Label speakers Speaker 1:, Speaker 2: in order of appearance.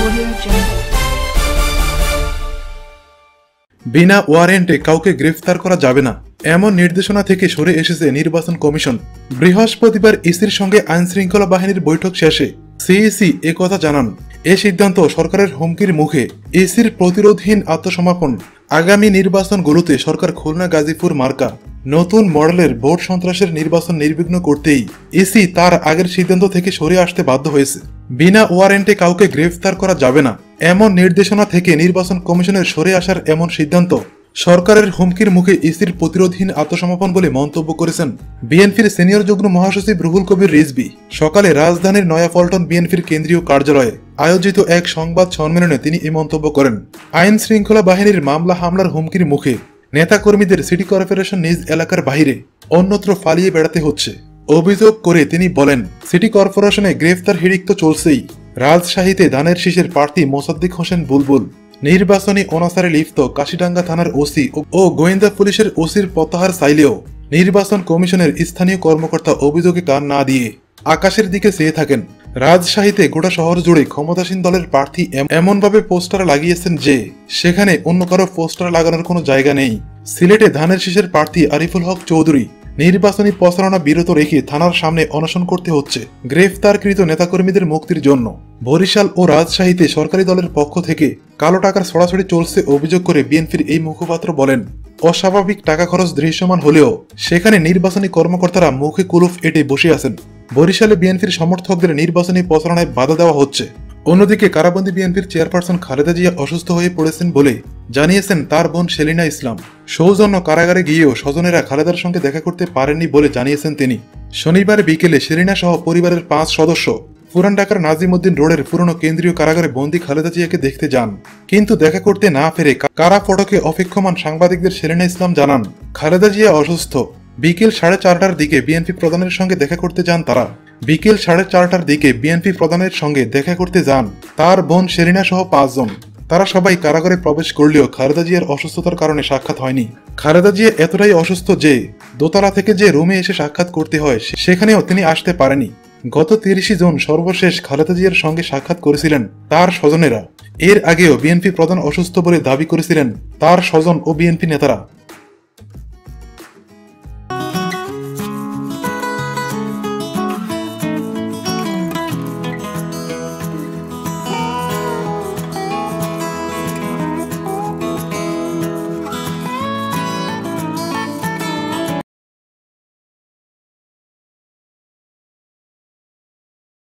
Speaker 1: বিনা ওয়ারেন্টে কাউকে গ্রেফতার করা যাবে না এমন নির্দেশনা থেকে সরে এসেছে নির্বাচন কমিশন। বৃহস্পতিবার ইসির সঙ্গে আইনশৃঙ্খলা বাহিনীর বৈঠক শেষে সিইসি একথা জানান। এ সিদ্ধান্ত সরকারের হুমকির মুখে ইসির প্রতিরোধহীন আত্মসমর্পণ। আগামী নির্বাচনগুলোতে সরকার খুলনা গাজীপুর মার্কা নতুন মডেলের ভোট সন্ত্রাসের নির্বাচন নির্বিঘ্ন করতেই ইসি তার আগের সিদ্ধান্ত থেকে সরে আসতে বাধ্য হয়েছে। বিনা ওয়ারেন্টে কাউকে গ্রেফতার করা যাবে না এমন নির্দেশনা থেকে নির্বাচন কমিশনের সরে আসার এমন সিদ্ধান্ত সরকারের হুমকির মুখে ইসির প্রতিরোধহীন আত্মসমর্পণ বলে মন্তব্য করেছেন বিএনপির সিনিয়র যুগ্ম মহাসচিব রুহুল কবির রিজভী। সকালে রাজধানীর নয়াপল্টন বিএনপির কেন্দ্রীয় কার্যালয়ে আয়োজিত এক সংবাদ সম্মেলনে তিনি এই মন্তব্য করেন। আইন শৃঙ্খলা বাহিনীর মামলা হামলার হুমকির মুখে নেতাকর্মীদের সিটি কর্পোরেশন নিজ এলাকার বাইরে অন্যত্র পালিয়ে বেড়াতে হচ্ছে অভিযোগ করে তিনি বলেন, সিটি কর্পোরেশনে গ্রেফতার হিড়িক তো চলছেই। রাজশাহীতে ধানের শীষের প্রার্থী মোসাদ্দিক হোসেন বুলবুল নির্বাচনী অনাচারে লিপ্ত কাশিডাঙ্গা থানার ওসি ও গোয়েন্দা পুলিশের ওসির প্রত্যাহার চাইলেও নির্বাচন কমিশনের স্থানীয় কর্মকর্তা অভিযোগে কান না দিয়ে আকাশের দিকে চেয়ে থাকেন। রাজশাহীতে গোটা শহর জুড়ে ক্ষমতাসীন দলের প্রার্থী এমনভাবে পোস্টার লাগিয়েছেন যে সেখানে অন্য কারো পোস্টার লাগানোর কোনো জায়গা নেই। সিলেটে ধানের শীষের প্রার্থী আরিফুল হক চৌধুরী নির্বাচনী প্রচারণা বিরত রেখে থানার সামনে অনশন করতে হচ্ছে গ্রেফতারকৃত নেতাকর্মীদের মুক্তির জন্য। বরিশাল ও রাজশাহীতে সরকারি দলের পক্ষ থেকে কালো টাকার ছড়াছড়ি চলছে অভিযোগ করে বিএনপির এই মুখপাত্র বলেন, অস্বাভাবিক টাকা খরচ দৃশ্যমান হলেও সেখানে নির্বাচনী কর্মকর্তারা মুখে কুলুফ এঁটে বসে আছেন। বরিশালে বিএনপির সমর্থকদের নির্বাচনী প্রচারণায় বাধা দেওয়া হচ্ছে। অন্যদিকে কারাবন্দী বিএনপির চেয়ারপারসন খালেদা জিয়া অসুস্থ হয়ে পড়েছেন বলে জানিয়েছেন তার বোন সেলিনা ইসলাম। সৌজন্য কারাগারে গিয়েও স্বজনেরা খালেদার সঙ্গে দেখা করতে পারেননি বলে জানিয়েছেন তিনি। শনিবার বিকেলে সেলিনা সহ পরিবারের 5 সদস্য পুরান ঢাকার নাজিমউদ্দিন রোডের পুরনো কেন্দ্রীয় কারাগারে বন্দী খালেদা জিয়াকে দেখতে যান, কিন্তু দেখা করতে না পেরে কারা ফটকে অপেক্ষমান সাংবাদিকদের সেলিনা ইসলাম জানান, খালেদা জিয়া অসুস্থ। বিকেল 4:30টার দিকে বিএনপি প্রধানের সঙ্গে দেখা করতে যান তারা। বিকেল 4:30টার দিকে বিএনপি প্রধানের সঙ্গে দেখা করতে যান তার বোন সেলিনা সহ 5 জন। তারা সবাই কারাগারে প্রবেশ করলেও খালেদা জিয়ার অসুস্থতার কারণে সাক্ষাৎ হয়নি। খালেদা জিয়া এতটাই অসুস্থ যে দোতলা থেকে যে রুমে এসে সাক্ষাৎ করতে হয় সেখানেও তিনি আসতে পারেনি। গত 30 জুন সর্বশেষ খালেদা জিয়ার সঙ্গে সাক্ষাৎ করেছিলেন তার স্বজনেরা। এর আগেও বিএনপি প্রধান অসুস্থ বলে দাবি করেছিলেন তার স্বজন ও বিএনপি নেতারা।